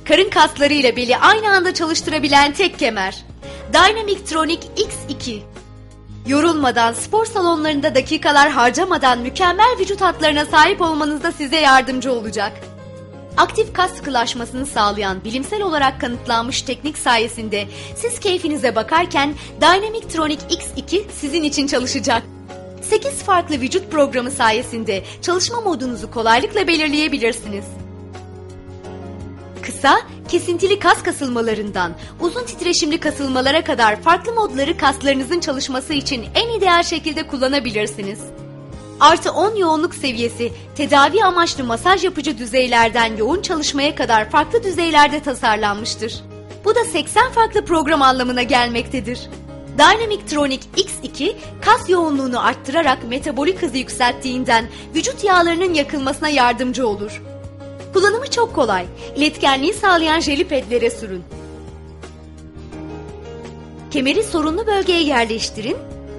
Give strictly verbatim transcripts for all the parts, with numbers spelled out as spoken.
karın kasları ile beli aynı anda çalıştırabilen tek kemer. Dynamictronic X iki. Yorulmadan, spor salonlarında dakikalar harcamadan mükemmel vücut hatlarına sahip olmanızda size yardımcı olacak. Aktif kas sıkılaşmasını sağlayan bilimsel olarak kanıtlanmış teknik sayesinde siz keyfinize bakarken Dynamictronic X iki sizin için çalışacak. sekiz farklı vücut programı sayesinde çalışma modunuzu kolaylıkla belirleyebilirsiniz. Kısa, kesintili kas kasılmalarından uzun titreşimli kasılmalara kadar farklı modları kaslarınızın çalışması için en ideal şekilde kullanabilirsiniz. Artı on yoğunluk seviyesi, tedavi amaçlı masaj yapıcı düzeylerden yoğun çalışmaya kadar farklı düzeylerde tasarlanmıştır. Bu da seksen farklı program anlamına gelmektedir. Dynamictronic X iki, kas yoğunluğunu arttırarak metabolik hızı yükselttiğinden vücut yağlarının yakılmasına yardımcı olur. Kullanımı çok kolay. İletkenliği sağlayan jeli pedlere sürün. Kemeri sorunlu bölgeye yerleştirin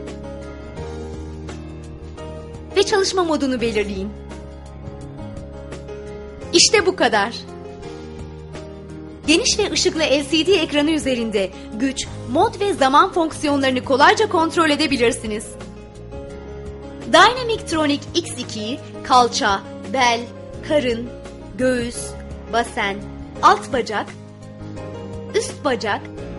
ve çalışma modunu belirleyin. İşte bu kadar. Geniş ve ışıklı L C D ekranı üzerinde güç, mod ve zaman fonksiyonlarını kolayca kontrol edebilirsiniz. Dynamictronic X ikiyi kalça, bel, karın, göğüs, basen, alt bacak, üst bacak,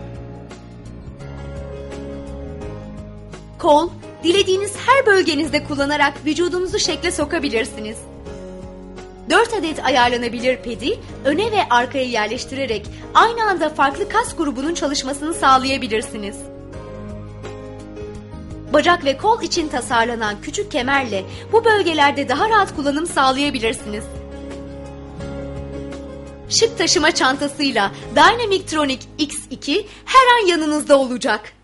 kol, dilediğiniz her bölgenizde kullanarak vücudunuzu şekle sokabilirsiniz. dört adet ayarlanabilir pedi öne ve arkaya yerleştirerek aynı anda farklı kas grubunun çalışmasını sağlayabilirsiniz. Bacak ve kol için tasarlanan küçük kemerle bu bölgelerde daha rahat kullanım sağlayabilirsiniz. Şık taşıma çantasıyla Dynamictronic X iki her an yanınızda olacak.